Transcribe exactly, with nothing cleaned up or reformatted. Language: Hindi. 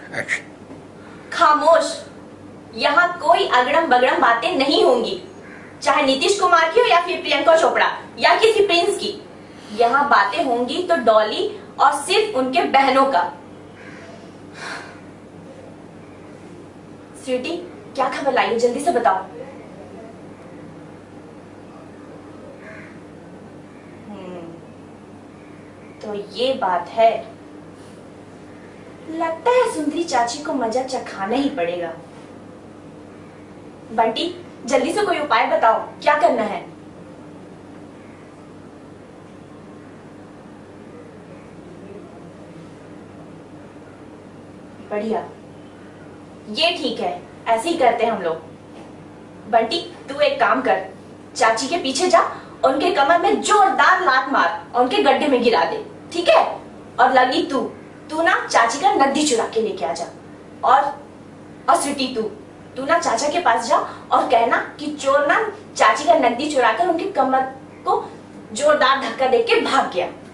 खामोश। यहाँ कोई अगड़म बगड़म बातें नहीं होंगी, चाहे नीतीश कुमार की हो या फिर प्रियंका चोपड़ा या किसी प्रिंस की। यहाँ बातें होंगी तो डॉली और सिर्फ उनके बहनों का। स्वीटी, क्या खबर लाई हो, जल्दी से बताओ। तो ये बात है। लगता है सुंदरी चाची को मजा चखाना ही पड़ेगा। बंटी, जल्दी से कोई उपाय बताओ, क्या करना है? बढ़िया, ये ठीक है, ऐसे ही करते हैं हम लोग। बंटी, तू एक काम कर, चाची के पीछे जा, उनके कमर में जोरदार लात मार और उनके गड्ढे में गिरा दे, ठीक है? और लगी तू तू ना चाची का नकदी चुरा के लेके आ जा। और और स्वीटी, तू तू ना चाचा के पास जा और कहना कि चोर ना चाची का नकदी चुरा कर उनकी कमर को जोरदार धक्का देके भाग गया।